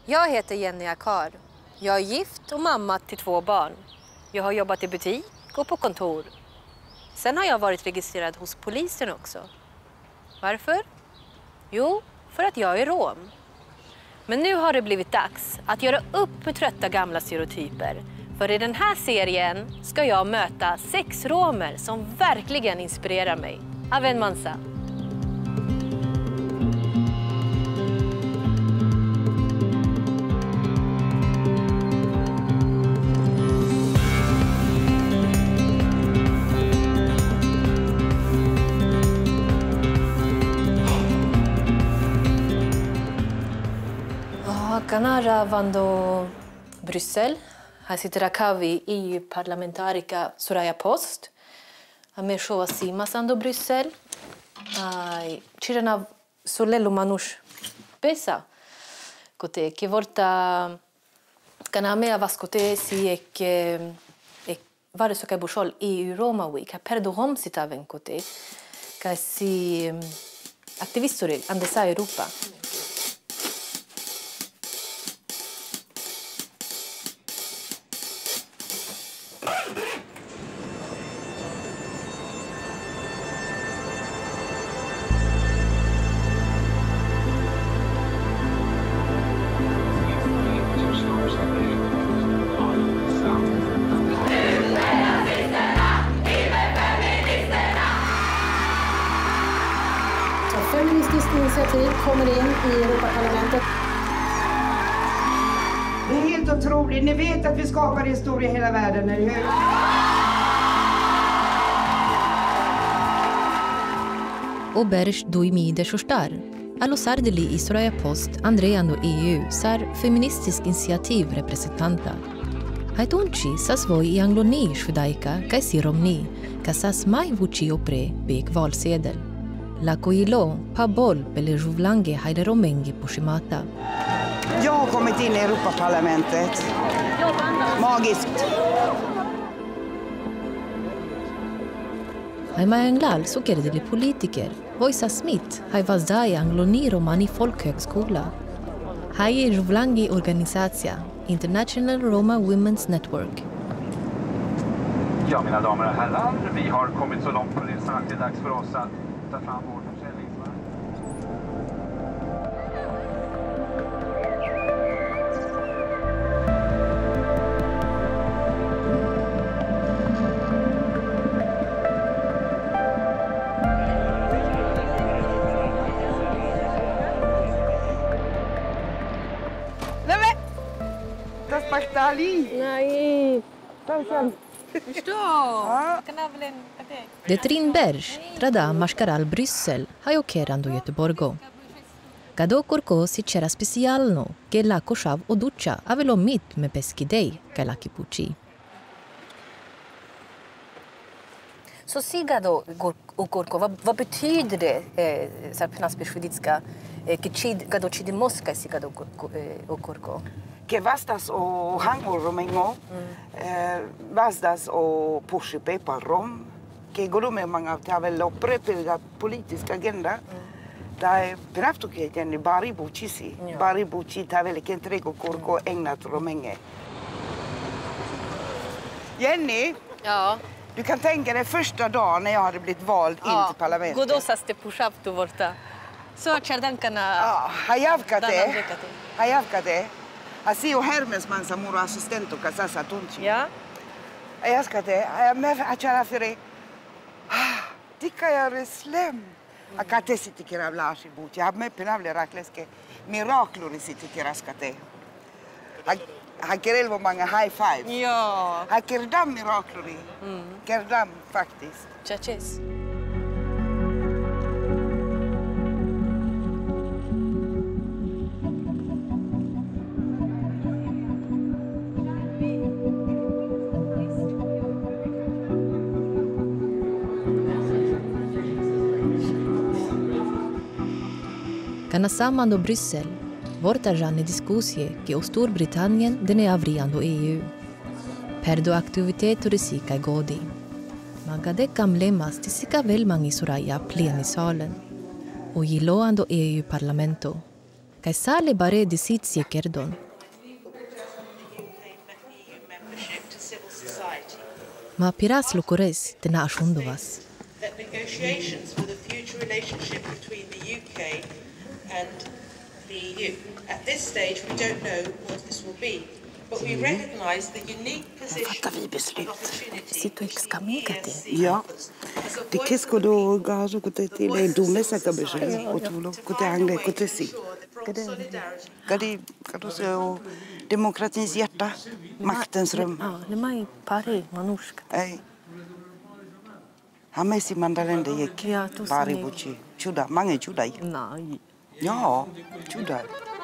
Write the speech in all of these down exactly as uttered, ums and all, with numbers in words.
Jag heter Jenny Akar. Jag är gift och mamma till två barn. Jag har jobbat i butik och på kontor. Sen har jag varit registrerad hos polisen också. Varför? Jo, för att jag är rom. Men nu har det blivit dags att göra upp med trötta gamla stereotyper. För i den här serien ska jag möta sex romer som verkligen inspirerar mig. Aven Mansa. Kanara vando Bryssel. Här sitter Akavi, E U-parlamentarica Soraya Post. Ame showa sima sando Bryssel. Ai cirana solello manush pesa. Kote che volta kanamea vascote si e che e vare so che bushol E U Roma Week. Ha perdo hom sitaven kote. Ka si aktivistori andesa Europa. Feministiskt initiativ kommer in i Europaparlamentet. Det är helt otroligt. Ni vet att vi skapar historia i hela världen, eller hur? Oberge doimide shostar. Alosardeli i Soraya Post, Andreando E U, sar feministisk initiativ representanta. Haitonchi sas voi i angloni shudaika, kai si romni, kasas mai vuci opre bek valsedel. La coilo, pa boll, eller juvlange haide romengi pushimata. Jag har kommit in i Europaparlamentet. Magiskt. Haima englal så kerdeli politiker. Voisa Smith, hai vazdai angloni romani folkhögskola. Hai juvlangi organisatia, International Roma Women's Network. Ja, mina damer och herrar, vi har kommit så långt på resan att det är dags för oss att ta fram vår försäljningsvagn. Nej men! Das Bachtali! Nej. Det Trinberg, trada mascaral Bryssel, hai okerando Göteborgo. Gado corco si c'era specialno, che la koshav o ducha avelo mit me peskidei, che la kipuchi. Så siga då, Gorko, vad, vad betyder det, eh, så här finansbeskeditska, kechid gado chidimoska siga då, Gorko? Que vastas o hango romengo, vastas o pushipe pa rom, que golume manga tavel lo prepelga politisk agenda. Da är praftoket i bari buchisi, bari buchi tavel que entrego Gorko ägnat romenge. Jenny, Ja. du kan tänka dig första dagen när jag hade blivit vald in till parlamentet. Godosas te pushavtu vorta. Så chardankana. Ja, hayavkate. Hayavkate. Asio Hermes man samuro assistento kasasa tunchi. Ja. Ayaskate, ayame achara fere. Dika ya reslem. Akate siti kiravlashi buti. Abme penavle rakleske miraklori siti kiraskate. Hakerel var många high five. Ja. Hakerdam miraklori. Kerdam faktiskt. Chaches. Kana samando Bryssel, vorta janne diskusie che o Storbritannien dene avriando E U. Perdo aktivitet risika i godi. Magade kamlemas tisika velmangi Soraya plenisalen. Och giloando E U-parlamento. kai sali bare disitsi kerdon. Ma piras lukores tena ashundovas. That negotiations for the future relationship between the U K and the E U. At this stage we don't know what this will be, but we recognise the unique position and opportunity Ja, det kesko do gazo kote tile dumesa kabeshe otulo kote angle kote si. Kadi kado se o demokratins hjärta, maktens rum. Ja, det mai pari manushka. Ei. Hamesi mandalende gick Ja, tusen pari gick. buci. Chuda, mange chuda. Nej. Ja, chuda.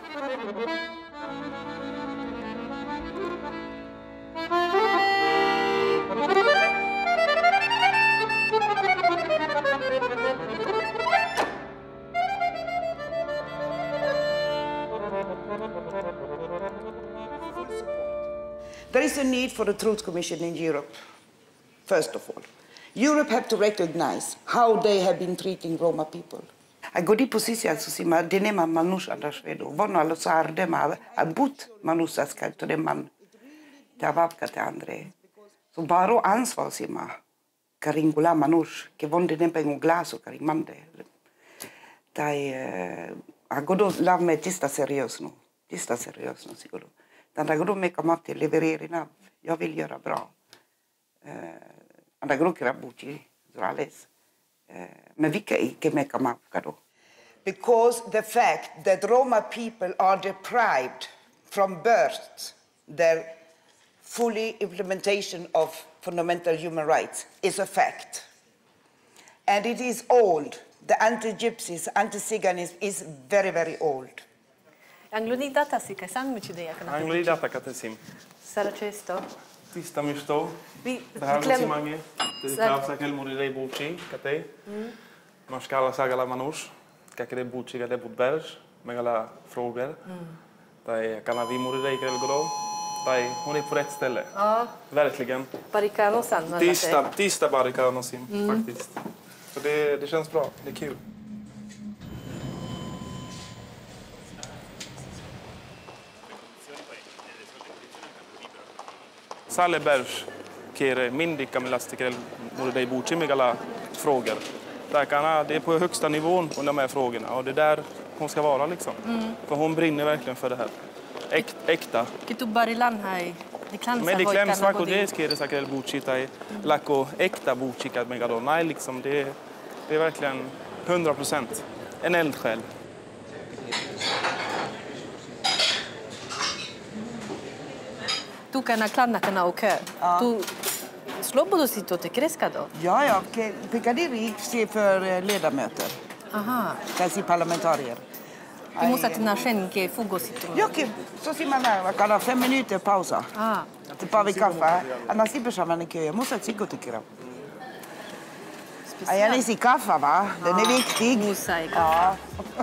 There is a need for a truth commission in Europe, first of all. Europe have to recognize how they have been treating Roma people. A godi posiția susima denema manus andașvedo. Vono alo sardema abut manusas kalto de man. Te avapka te andre. Så baro ansvar sima karingula manus ke vonde den pengo glaso karimande. Tai a godo lav me tista seriös nu. Tista seriös nu siguro. Den godo me kamat till levererina. Jag vill göra bra. Andra grupper buci zorales. Men vilka icke me kamat kado. Because the fact that Roma people are deprived from birth their fully implementation of fundamental human rights is a fact. And it is old. The anti-gypsies, anti-Ziganism is very, very old. Angloni data si kai sang mici de yakana. Angloi data katesim. Sara cesto. Tista misto. Vi Dar klem- simange. Det kavsa kel murirei buci katei. Maskala sagala manus. Kakere buci kade budberg. Megala frågor. Tai kana vi murirei kel godo. Tai hon är på rätt ställe. Ja, Verkligen. barikano san. Tista, tista barrikaden sim faktiskt. Så det, det känns bra. Det är kul. Sale Berge, kere mindika med lastikel borde det buci megala frågor. Där kan det är på högsta nivån och de här frågorna och det är där hon ska vara liksom. För hon brinner verkligen för det här. Äk, äkta. Kitu barilan hai. Di klansa Men det hoi kläms kana svako godi. det skere saker buci tai lako äkta buci kad megalo. Nej liksom det det är verkligen hundra procent en eldsjäl. Tu kana klanna kana okö. Tu slobodo sito te kreskado. Ja, ja, Piccadilly ser för ledamöter. Aha. Kanske parlamentarier. Du måste att na schenke fugo sito. Ja, okej. Så ser man där, man kan ha fem minuter pausa. Ah. Till tar vi kaffe. Annars slipper man en kö. Jag måste ha psyko tycker jag. Ja, jag läser kaffe va? Den är viktig. Musa i Ja.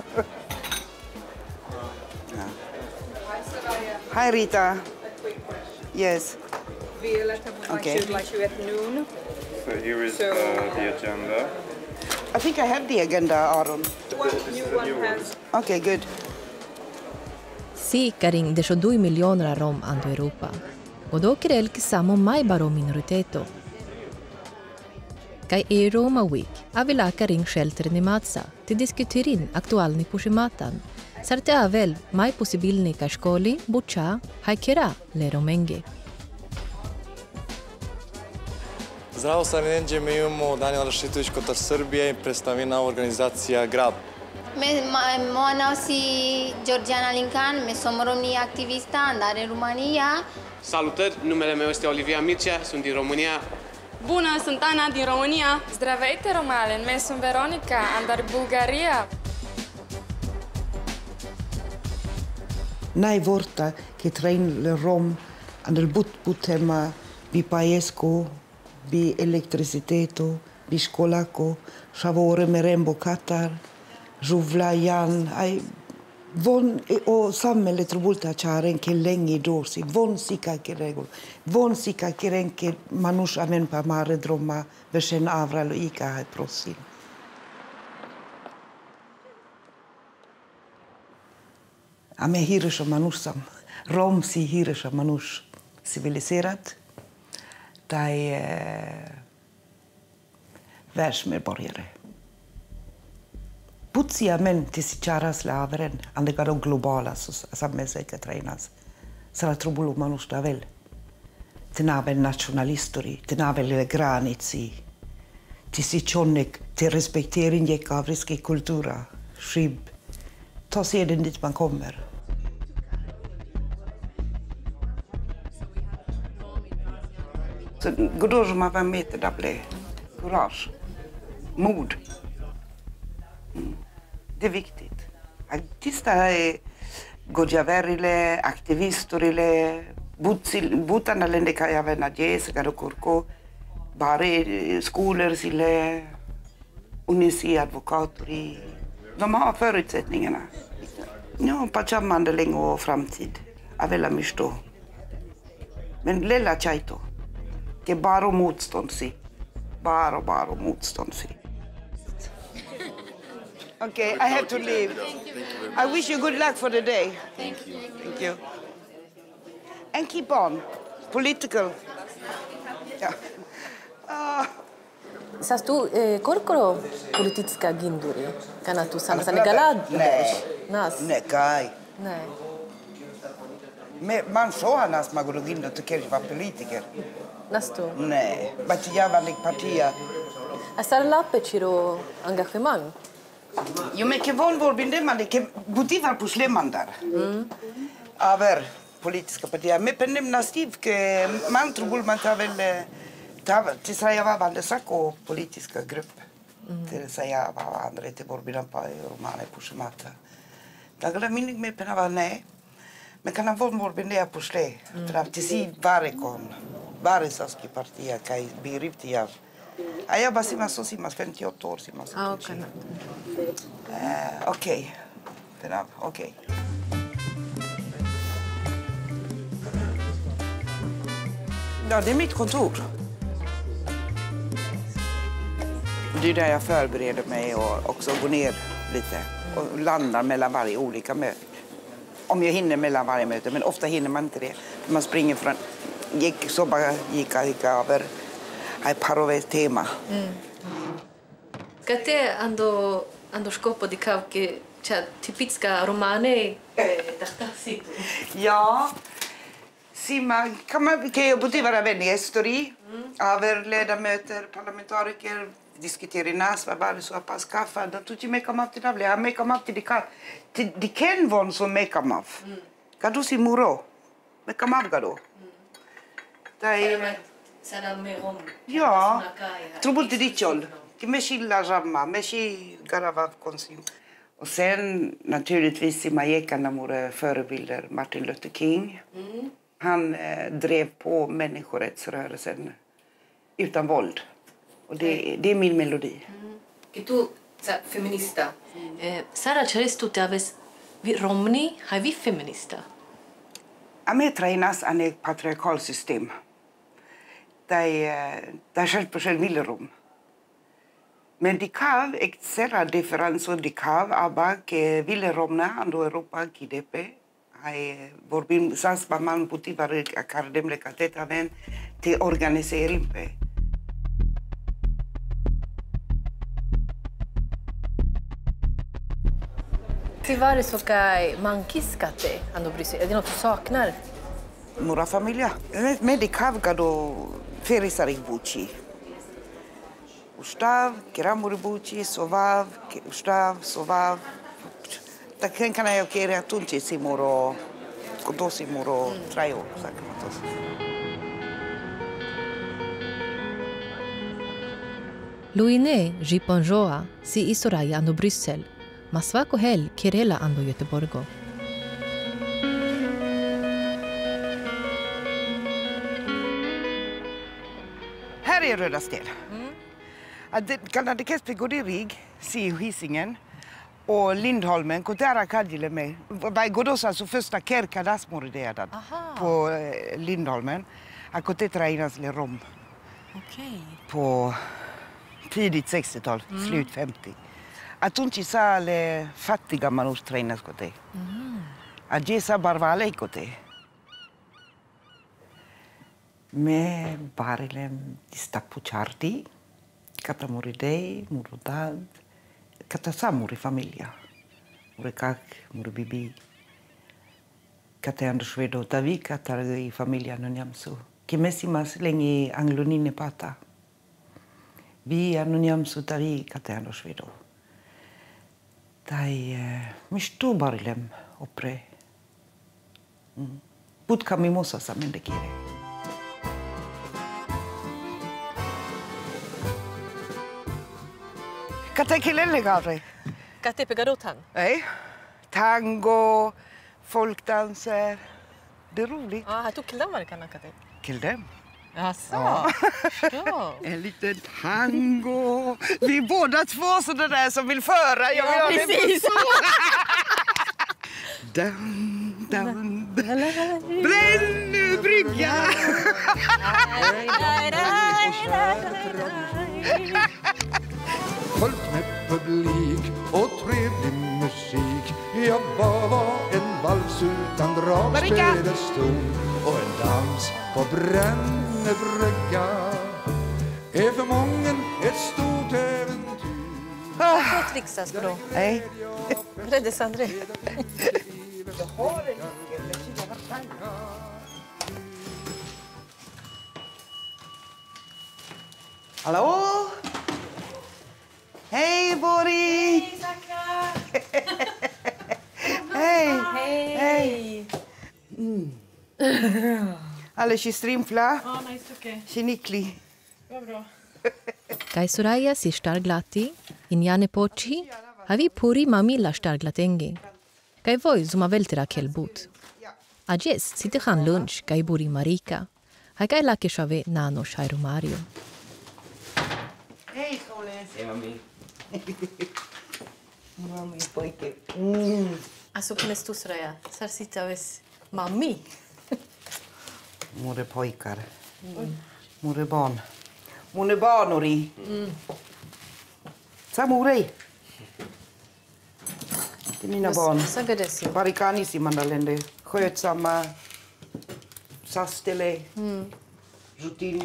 Hej Rita. Yes. Okay. at noon. So here is uh, the agenda. I think I have the agenda, Aron. One new one has Okay, good. Sikaring de shodui miljoner rom ando Europa. Godo kirel ki samo mai baro minoriteto. Kai e Roma Week avila karing shelter ni matsa ti diskutirin aktualni pushimatan. Sarte avel mai posibilni ka shkoli bucha haikera le romenge. Zdravo, sa Renđe, mi imamo Danijel Rašitović Kotar Srbije i predstavi na organizacija Grab. Mă nausi Georgiana Lincan, me som România activistă, andare în România. Salutări, numele meu este Olivia Mircea, sunt din România. Bună, sunt Ana din România. Здравейте, Ромален, ме съм Вероника, andar Bulgaria. Nai vorta che train le rom andel but butema bi paesco bi electriciteto bi scolaco savore merembo katar juvlajan ai von o samhället trobulta charen ke länge dorsi von sika ke regol von sika ke renke manus amen pa mare droma versen avral ika hai prosim. Ame hirsha manusham. Rom si hirsha manush civiliserat. De är världsmedborgare. Putsia män till sitt kära slaveren, andra de globala samhällsägartränas. Så jag tror att man måste väl. Till navel nationalistori, till navel granici, till sitt tjonnek, till respektering gick av ryska kultura, skib. Ta seden dit man kommer. Så godor som man var med till, det blev courage, mod. Mm. Det är viktigt. Artister är godjaverile, aktivistorile, butana lende kaya vena jes, kado kurko, bare skolor sile, unisi advokatori. De har förutsättningarna. Ja, pachamande länge och framtid. Avela misto. Men lilla chaito. Det är bara motstånd si. Bara, bara motstånd si. Okay, I have to leave. I wish you good luck for the day. Thank you. Thank you. And keep on. Political. Yeah. Uh. Sas tu eh, korkoro politiska ginduri? Kana tu sana sana galad? Nej. Nas. Nej, kaj. Nej. Men man sa annars man går in och tycker att vara politiker. Nasto. Nej, men jag var lik partier. Asar lappe chiro engagemang. Jo, men ke von vår binde man ke butivar på slemandar. Mm. Över politiska partier. Men på nämna stiv ke man tror man tar väl ta till säga vad var det sako politiska grupp. Till säga vad andra till vår bilan på romane på schemata. Dagar min med på var nej. Men kan han vara vår binde på slä. För till sig varje kon. Varje saski partier kai biripti av. Jag bara simmas så simmas femtioåtta år simmas. Ah, okej. Eh, okej. Okay. Okej. Okay. Ja, det är mitt kontor. Det är där jag förbereder mig och också går ner lite och landar mellan varje olika möte. Om jag hinner mellan varje möte, men ofta hinner man inte det. Man springer från gick så bara gick gick över hai parove tema. Mm. Kate ando ando scopo di cavche cioè tipiska romane eh, ja. Sima kan man kan jag både vara vän i histori, över ledamöter, parlamentariker, diskutera nas vad var det så pass kaffe då tog jag mig komma till det jag mig komma till det kan det kan vara så mig komma. Kan du se muro? Mig komma då. Det är ja, tror inte det håll. Det med skilla ramma, med ski garavav konsum. Och sen naturligtvis i Majekan våra förebilder Martin Luther King. Mm. Han eh, drev på människorättsrörelsen utan våld. Och det, det är min melodi. Mm. Tu feminista. Eh, Sara Cherestu taves Romni har vi feminista. Ame tränas an ett patriarkalsystem. Där där själv på själv vill rum. Men det kan extra differenser det kan aber que ville romna ando Europa ki D P ai vorbim sas ba man puti var academ le cateta ven te organisering pe. Tyvärr är så kai mankiskate ando Bryssel. Är det något du saknar? Mora familja. Men det kan då ferisar i buci. Ustav, keramuri buci, sovav, ustav, sovav. Da kan jag kera tunci simuro, kodosi muro, traio, sakmatos. Luine Jiponjoa si Isoraya ando Bryssel, masvako hel Kerela ando Göteborgo. Här är Röda Stel. Mm. Kan det känns på Rig, se Hisingen och Lindholmen, Kotara Kadjile med. Vad går då så första kärka dasmordead på Lindholmen. Att kote tränas le rom. Okej. På tidigt sextiotal, mm. slut femtio. Att hon inte sa le fattiga manus tränas kote. Mm. Ajesa barvale kote. Me barilem distapu charti, kata muridei, murudad, kata samuri familia. Murekak, muribibi. Kata andosvedo tavi kata i familia nonyamsu. Kimesimas lengi anglonine pata. Vi anonyamsu tavi kata andosvedo. Tai mistu barilem opre. Putka mimosa sa mendekire. Kata kilele gavre. Kata pegarotan. Nej. Tango, folkdanser. Det är roligt. Ja, här tog killen var det kan kata. Killen? Jaså. Ja. En liten tango. Vi är båda två sådana där som vill föra. Jag vill Ja, ha det precis. Down, down, Brännö brygga. Fullt med publik och trevlig musik. Jag bara var en vals utan dragspel stod och en dans på Brännö brygga är för mången ett stort äventyr. Vad trixas bra? Nej. Räddes André. Hallå? Hej, Bori! Hej, Saka! Hej! Hej! Hej! Mm. Alla strimfla. Ja, nice, okej. Chinikli. Vad bra. Kai Soraya si starglati, injane pochi, havi puri mamilla starglatengi. Kai voi zuma veltera kelbut. Ajes sitter han lunch kai buri Marika. Hai kai lake shave nano shairu Mario. Hej, Soles. Hej, mami. Mami, pojke. Mm. Alltså, kan det stå Soraya? Så här sitter jag mammi. Mor är pojkar. Mm. Mor är barn. Mor är barnori. Mm. Samurei. Det är mina barn. Sagadesi. Barikanis i Mandalende. Skötsamma. Sastele. Mm. Rutin.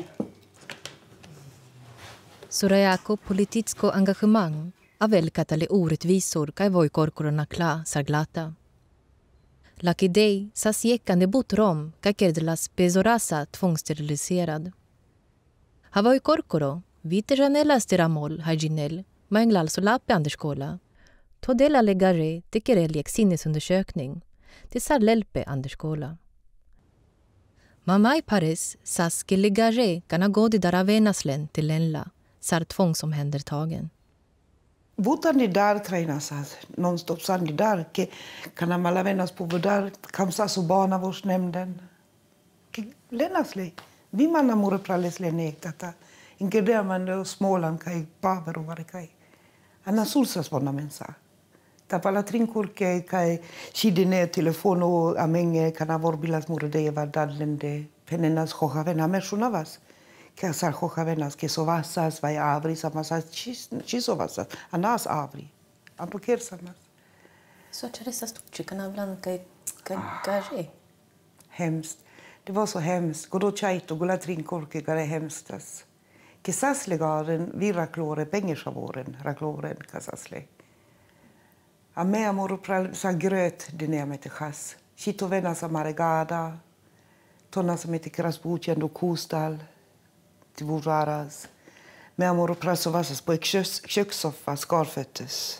Sorayako politisko engagemang avel katale orättvisor kai voi korkorona kla sarglata. Laki dei sas jekande botrom kai kerdelas bezorasa tvångssteriliserad. Havoi korkoro vite janela steramol hajinel manglal så lappe anderskola. Todela legare tekereliek sinnesundersökning till sarlelpe anderskola. Mamai pares sas ke legare kana godi daravenaslen till lenla sar tvångsomhändertagen. Botandi där tränas nonstop sandi där ke kana malavenas på där kamsa så bana vårs nämnden. Lenasle vi manna mor prales lenek tata ingredierna Småland kai paver och kai. Anna sulsas bonna mensa. Tapala trinkurke kai sidine telefono amenge kana vorbilas mor de var dadlende penenas hohavena mershunavas. Que sar hojavenas que sovasas vai avri samasas chisovasas anas avri ampoker samas Så Teresa stod kan ibland kai kai hemskt. Det var så hemskt. Gå då chait och gola trinkorke gare hemstas. Que sasle garen viraklore pengesavoren rakloren kasasle. A me amor pral sa gröt dineme te chas. Chito vena sa maregada. Tonna som heter krasbuchen do kustal. Till våraras. Med amor och pras och vassas på ett kökssoffa skarföttes.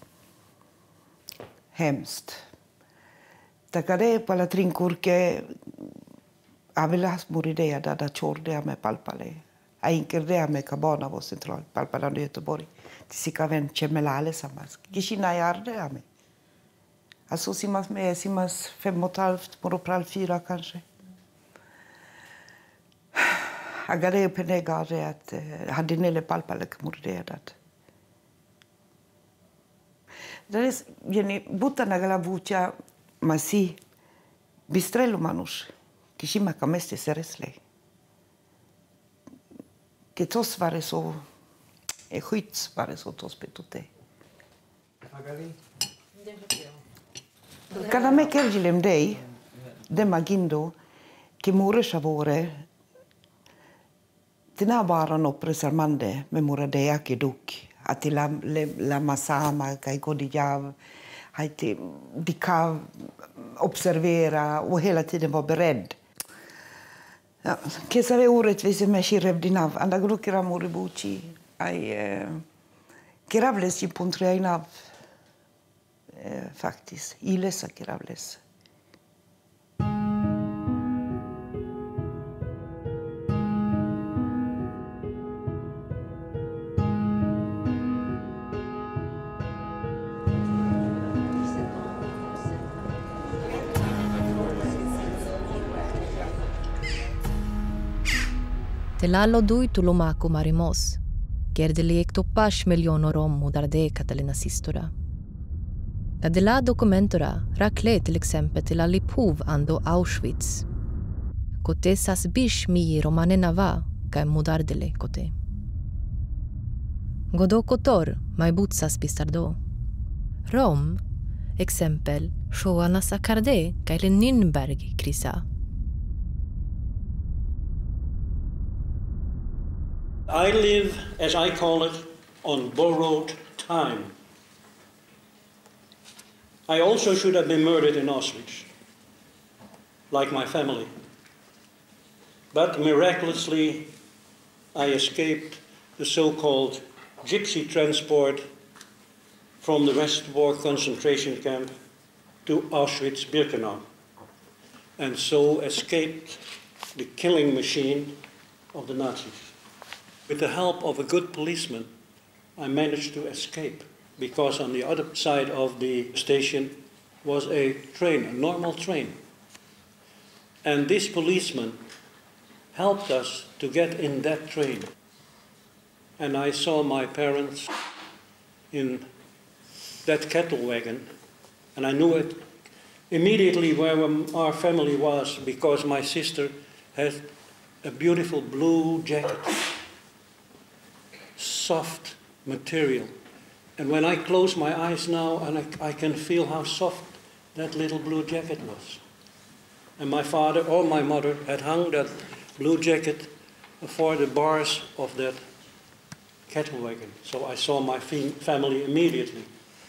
Hemskt. Takade på alla trinkurke avilas moridea da da chordea med palpale. A inkerdea med kabana vår central palpalande Göteborg. Till sika vän chemelale samas. Gishina yarde ame. Alltså simas med simas fem och ett halvt moropral fyra kanske. Agare penegare att hade nele palpalek morderat. Det är jeni butana gala vucha masi bistrello manus. Kishima kameste seresle. Que tos vare så är skydds vare så tos betote. Magali. Cada me kerjilem dei, de magindo, che mure savore, tina bara no presarmande, me mura dea che duc, ati la, la masama, kai kodijav, ati dika observera och hela tiden var beredd. Ja, che sare orättvisa med shirevdinav, anda grukira moribuchi, ai eh, kiravles i puntreinav, eh, faktiskt, ilesa kiravles. Te lalo dui tulumako marimos, kerdeli ek topash miljono rom mudarde Catalina Sistora. Da de la dokumentora rakle till exempel till Alipov ando Auschwitz. Kote sas bish mi romanena va ka mudardele kote. Godo kotor mai butsas pistardo. Rom, exempel, shoana sakarde ka ile Nürnberg krisa. I live, as I call it, on borrowed time. I also should have been murdered in Auschwitz, like my family. But miraculously, I escaped the so-called gypsy transport from the Westwar concentration camp to Auschwitz-Birkenau, and so escaped the killing machine of the Nazis. With the help of a good policeman, I managed to escape, because on the other side of the station was a train, a normal train. And this policeman helped us to get in that train. And I saw my parents in that cattle wagon, and I knew it immediately where our family was, because my sister had a beautiful blue jacket. Soft material. And when I close my eyes now, and I, I can feel how soft that little blue jacket was. And my father or my mother had hung that blue jacket for the bars of that cattle wagon. So I saw my family immediately.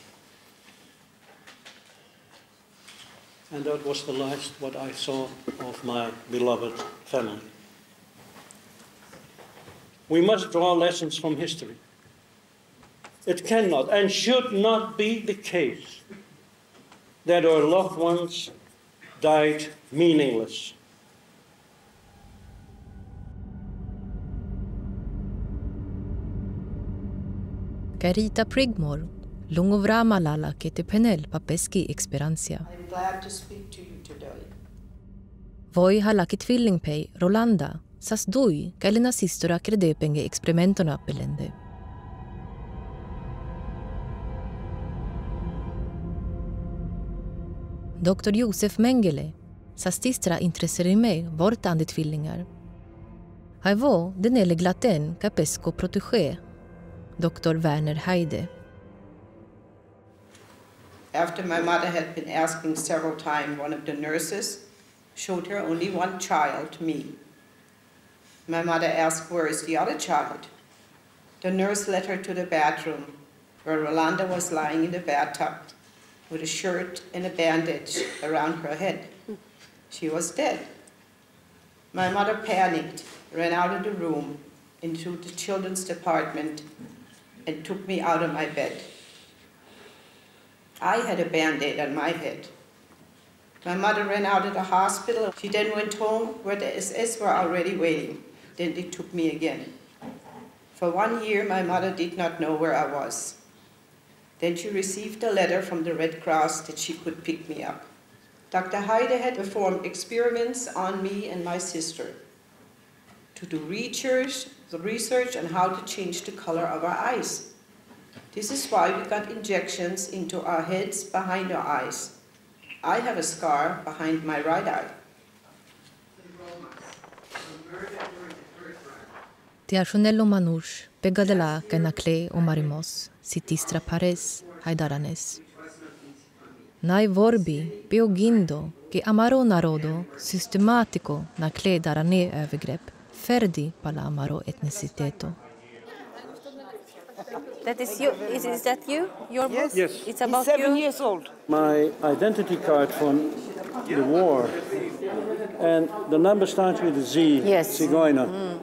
And that was the last what I saw of my beloved family. We must draw lessons from history. It cannot and should not be the case that our loved ones died meaningless. Carita Prigmore, lungovra malala che te penel papeski experienza. I'm glad to speak to you today. Voi halaki tvillingpei Rolanda, sas dui kailina sistora credepenge experimentona pelende. doktor Josef Mengele, sas tistra intresser i mig vortande tvillingar. Hai vo denele glaten capesco protégé, doktor Werner Heide. After my mother had been asking several times, one of the nurses showed her only one child, me. My mother asked, where is the other child? The nurse led her to the bathroom, where Rolanda was lying in the bathtub with a shirt and a bandage around her head. She was dead. My mother panicked, ran out of the room into the children's department and took me out of my bed. I had a Band-Aid on my head. My mother ran out of the hospital. She then went home where the S S were already waiting. Then they took me again. For one year, my mother did not know where I was. Then she received a letter from the Red Cross that she could pick me up. Doctor Heide had performed experiments on me and my sister to do research, the research on how to change the color of our eyes. This is why we got injections into our heads behind our eyes. I have a scar behind my right eye. Tiationello Manouche, Pegadela, Kenacle o Marimos, Sitistra Pares, Haidaranes. Nai vorbi, biogindo, che amaro narodo, systematico na kledara ne övergrepp, ferdi pala amaro etniciteto. That is you. Is, is that you? Your book? Yes. It's about He's seven you? years old. My identity card from the war, and the number starts with a Z, Yes. Zigeuner. Mm.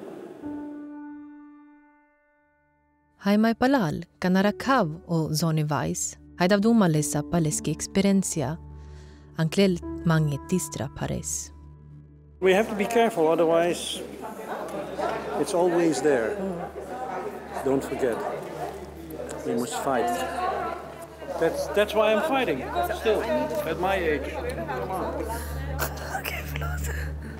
Hai mai palal, kanarakav o zoni vais, hai davduma lesa paleski experiencia, anklel mange distra pares. We have to be careful, otherwise it's always there. Don't forget. We must fight. That's that's why I'm fighting still at my age. Come on. Okej, förlåt.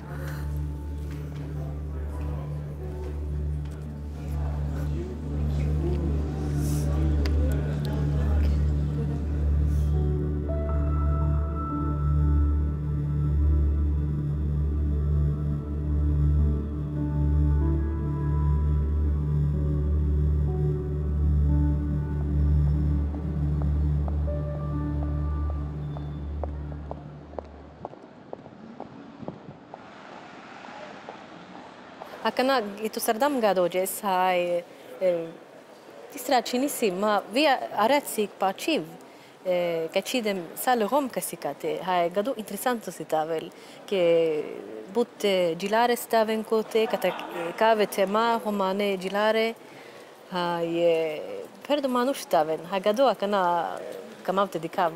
Akana itu sardam gadojes hai tisra chinisi ma via aretzik pa chiv che cidem sale rom casikate hai gado interessanto sitavel che butte gilare staven cote kata cave tema romane gilare hai perdo manush staven hai gado akana kamavte dikav.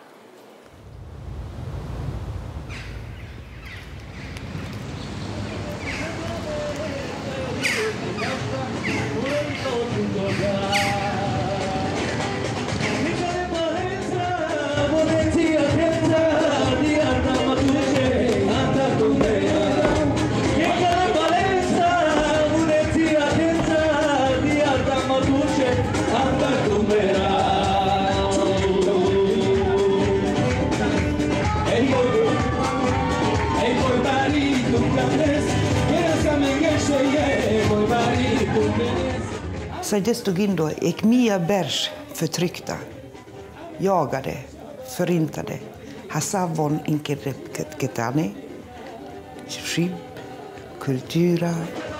Saidestugindo Ekmia Berge förtryckta, jagade, förintade, Hassavon Inkerepketane, Shib, kultura,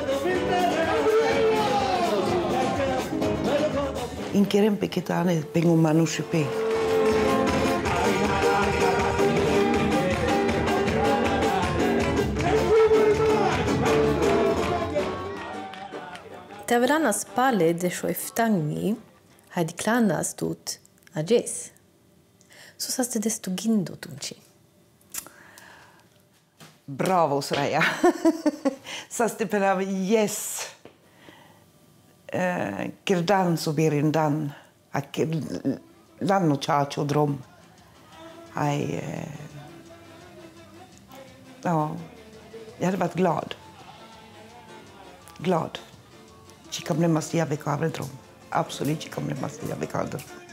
Inkerempeketane, Pengumanushipe. Tavranas pale de shoiftangi had klanas tut ajes. Så sas det destugindo tunchi. Bravo, Soraya. Sas det pelav yes. Kirdan så berindan. Ak lanno chacho drom. Ai ja, jag hade varit glad. Glad. Ci kam nema stiavek avredrom. Absolut ci kam nema stiavek avredrom.